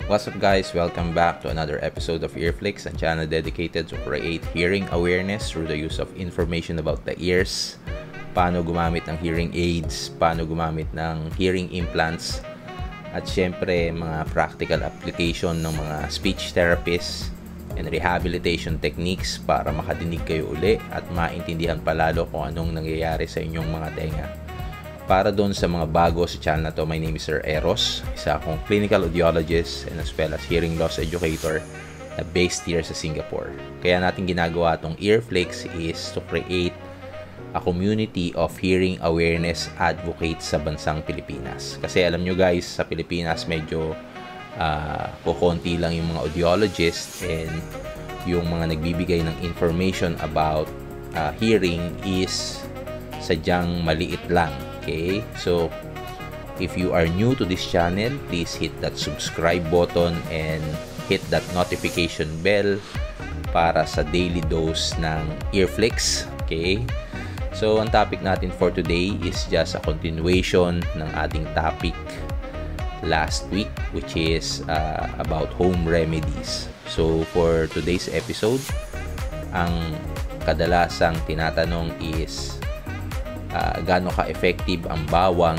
What's up guys? Welcome back to another episode of Earflix, a channel dedicated to create hearing awareness through the use of information about the ears, paano gumamit ng hearing aids, paano gumamit ng hearing implants, at syempre mga practical application ng mga speech therapists and rehabilitation techniques para makadinig kayo uli at maintindihan palalo kung anong nangyayari sa inyong mga tenga. Para doon sa mga bago sa channel na to, my name is Sir Eros. Isa akong clinical audiologist and as well as hearing loss educator na based here sa Singapore. Kaya natin ginagawa itong Earflix is to create a community of hearing awareness advocates sa bansang Pilipinas. Kasi alam nyo guys, sa Pilipinas medyo kukunti lang yung mga audiologists and yung mga nagbibigay ng information about hearing is sadyang maliit lang. Okay, so if you are new to this channel, please hit that subscribe button and hit that notification bell para sa daily dose ng Earflix. Okay, so ang topic natin for today is just a continuation ng ating topic last week, which is about home remedies. So for today's episode, ang kadalasang tinatanong is gaano ka-effective ang bawang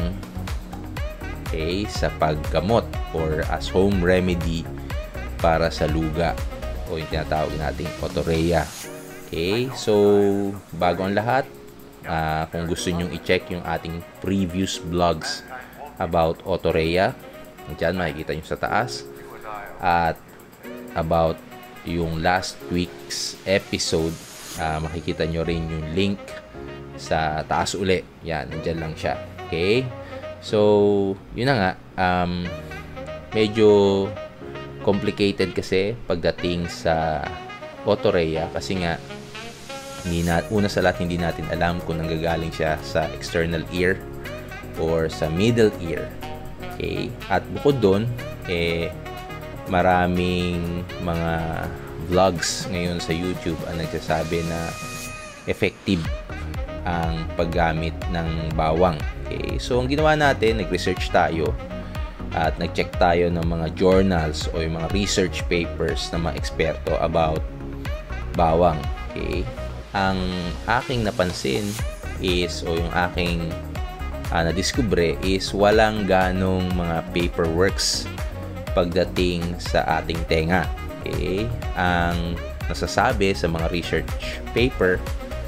sa paggamot or as home remedy para sa luga o yung tinatawag nating otorrhea. Okay, so bago ang lahat, kung gusto nyong i-check yung ating previous vlogs about otorrhea, dyan makikita nyo sa taas, at about yung last week's episode, makikita nyo rin yung link sa taas uli. Yan, nandyan lang siya. Okay? So, yun na nga. Medyo complicated kasi pagdating sa otorrhea kasi nga una sa lahat hindi natin alam kung nanggagaling siya sa external ear or sa middle ear. Okay? At bukod doon, maraming mga vlogs ngayon sa YouTube ang nagsasabi na effective ang paggamit ng bawang. Okay? So, ang ginawa natin, nag-research tayo at nag-check tayo ng mga journals o yung mga research papers ng mga eksperto about bawang. Okay? Ang aking napansin is, o yung aking nadiskubre is walang ganong mga paperworks pagdating sa ating tenga. Okay? Ang nasasabi sa mga research paper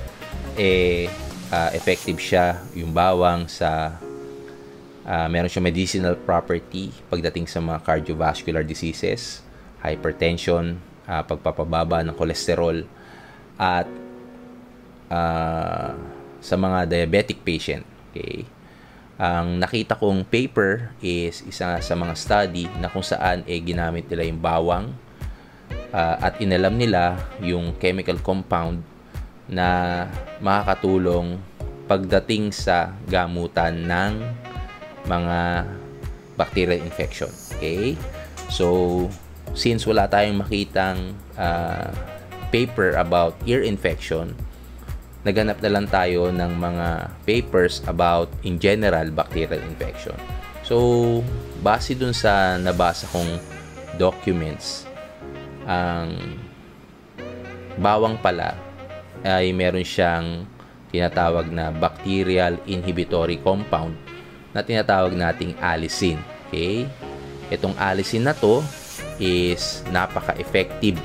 effective siya yung bawang sa meron siya medicinal property pagdating sa mga cardiovascular diseases, hypertension, pagpapababa ng cholesterol, at sa mga diabetic patient. Okay? Ang nakita kong paper is isa sa mga study na kung saan ginamit nila yung bawang at inalam nila yung chemical compound na makakatulong pagdating sa gamutan ng mga bacterial infection. Okay? So, since wala tayong makitang paper about ear infection, naghanap na lang tayo ng mga papers about, in general, bacterial infection. So, base dun sa nabasa kong documents, ang bawang pala ay meron siyang tinatawag na bacterial inhibitory compound na tinatawag nating allicin. Okay? Itong allicin na to is napaka-effective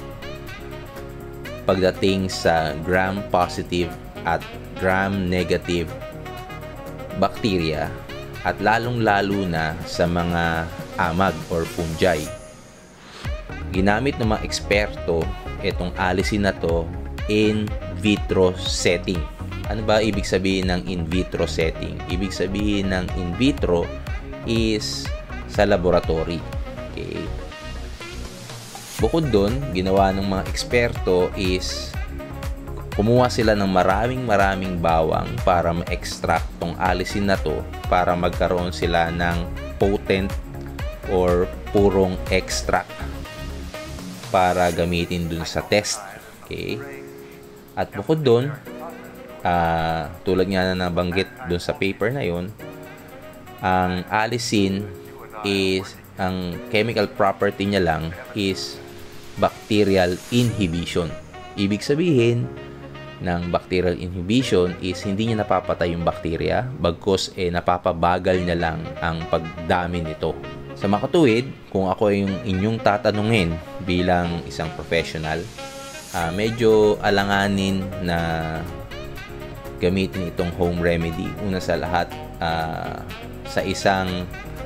pagdating sa gram-positive at gram-negative bacteria at lalong-lalo na sa mga amag or fungi. Ginamit ng mga eksperto itong allicin na to in vitro setting. Ano ba ibig sabihin ng in vitro setting? Ibig sabihin ng in vitro is sa laboratory. Okay? Bukod doon, ginawa ng mga eksperto is kumuha sila ng maraming bawang para ma-extract tong allicin na to para magkaroon sila ng potent or purong extract para gamitin dun sa test. Okay? At bukod doon, tulad nga na nabanggit doon sa paper na yon, ang allicin is ang chemical property niya lang is bacterial inhibition. Ibig sabihin ng bacterial inhibition is hindi niya napapatay yung bacteria, bagkus napapabagal niya lang ang pagdami nito. Sa makatuwid, kung ako yung inyong tatanungin bilang isang professional, medyo alanganin na gamitin itong home remedy. Una sa lahat, sa isang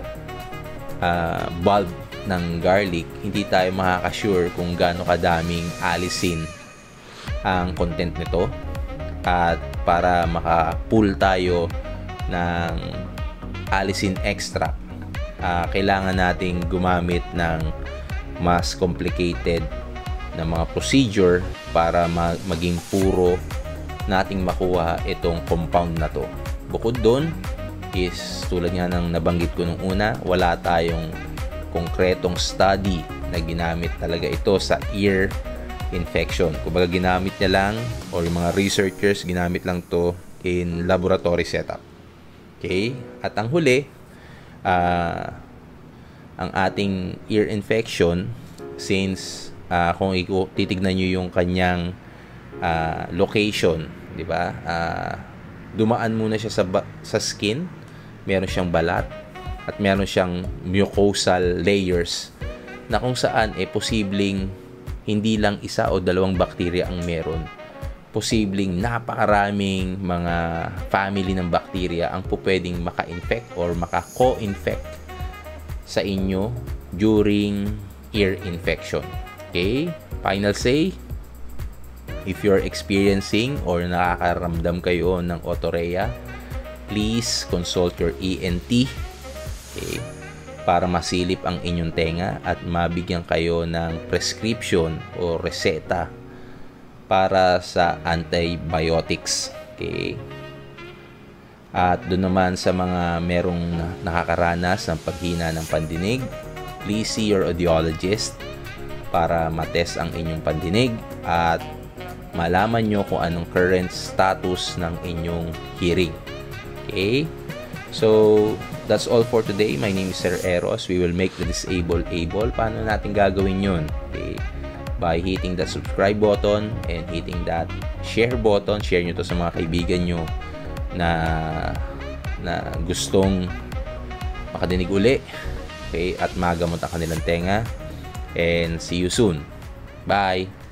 bulb ng garlic, hindi tayo makaka-sure kung gaano kadaming alisin ang content nito, at para maka-pull tayo ng alisin extract, kailangan nating gumamit ng mas complicated na mga procedure para maging puro nating makuha itong compound na to. Bukod doon is, tulad nga ng nabanggit ko nung una, wala tayong konkretong study na ginamit talaga ito sa ear infection. Kumbaga ginamit niya lang, or yung mga researchers ginamit lang to in laboratory setup. Okay? At ang huli, ang ating ear infection, since kung titignan nyo yung kanyang location, di ba? Dumaan muna siya sa skin, meron siyang balat, at meron siyang mucosal layers na kung saan posibleng hindi lang isa o dalawang bakterya ang meron. Posibleng napakaraming mga family ng bakterya ang pwedeng maka-infect or maka-co-infect sa inyo during ear infection. Okay? Final say, if you're experiencing or nakakaramdam kayo ng otorrhea, please consult your ENT, okay, para masilip ang inyong tenga at mabigyan kayo ng prescription o reseta para sa antibiotics. Okay? At doon naman sa mga merong nakakaranas ng paghina ng pandinig, please see your audiologist para matest ang inyong pandinig at malaman nyo kung anong current status ng inyong hearing. Okay? So, that's all for today. My name is Sir Eros. We will make the disabled able. Paano natin gagawin yun? Okay? By hitting that subscribe button and hitting that share button. Share nyo to sa mga kaibigan nyo na gustong makadinig uli. Okay? At magamot ang kanilang tenga. And see you soon. Bye!